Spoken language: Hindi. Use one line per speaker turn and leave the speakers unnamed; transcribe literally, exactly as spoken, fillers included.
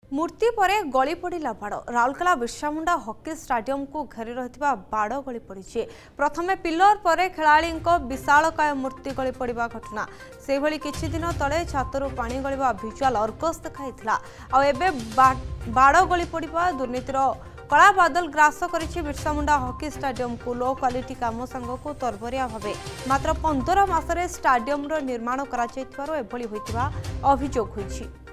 मूर्ति पर गली पड़ा बाड़ राउरकेला बिरसामुंडा हॉकी स्टाडियम को घेरी रही बाड़ गली पड़ी। प्रथमे पिलर पर खेलाड़ी विशालकाय मूर्ति गली पड़ा घटना से भली किछि दिन तले छातरू पानी गलिबा भिजुआल अर्गस देखाई आबे बाड़ गली पड़ा दुर्नीतिर कला बादल ग्रास करिछि बिरसामुंडा हॉकी स्टाडियम को लो क्वालिटी काम सांग को तरबरिया भावे मात्र पंद्रह मासरे स्टाडियम निर्माण करा एभली होइतिबा अभियोग होइछि।